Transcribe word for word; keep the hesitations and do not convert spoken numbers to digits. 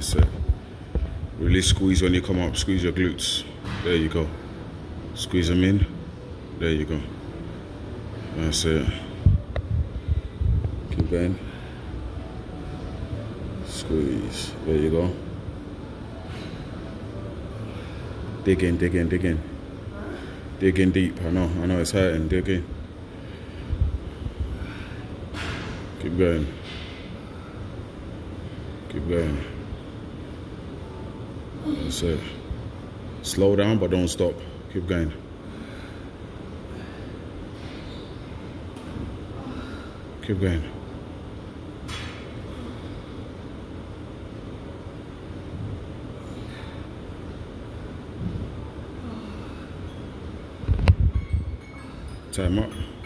That's it. Really squeeze when you come up. Squeeze your glutes. There you go. Squeeze them in. There you go. That's it. Keep going. Squeeze. There you go. Dig in, dig in, dig in. Dig in deep. I know, I know it's hurting. Dig in. Keep going. Keep going. That's it. Slow down, but don't stop. Keep going. Keep going. Time up.